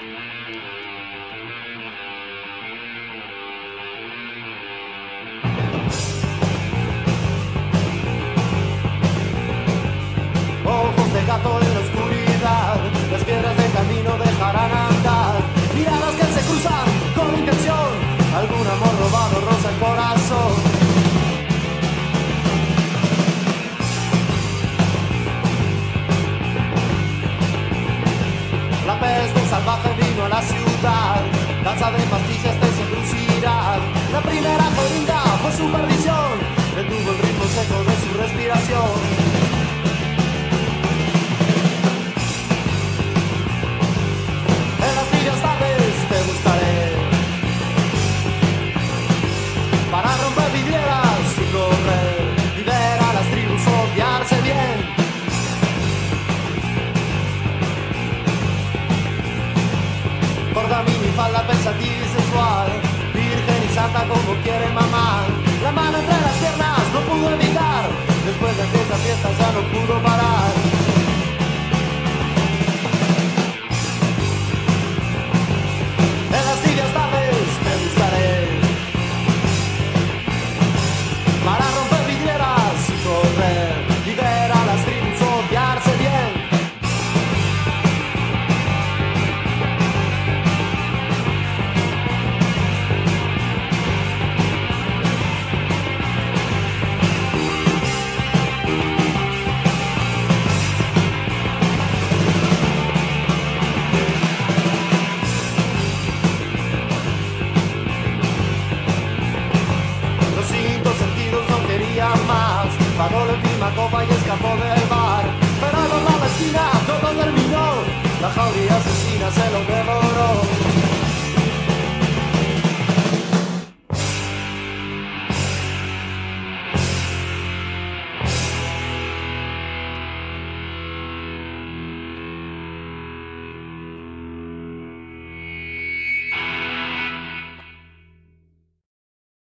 Ojos de gato en la oscuridad, las piedras del camino dejarán andar. Miradas que se cruzan con intención, algún amor robado roza el corazón. La peste salvaje vino a la ciudad, danza de pastillas de seducirá. La primera jeringa fue su perdición, detuvo el ritmo seco de su respiración. Te buscaré para romper vidrieras y correr y ver a las tribus odiarse bien. Corta minifalda pensativa y sensual, virgen y santa como quiere mamá. La mano entre las piernas no pudo evitar, después de aquella fiesta ya no pudo parar.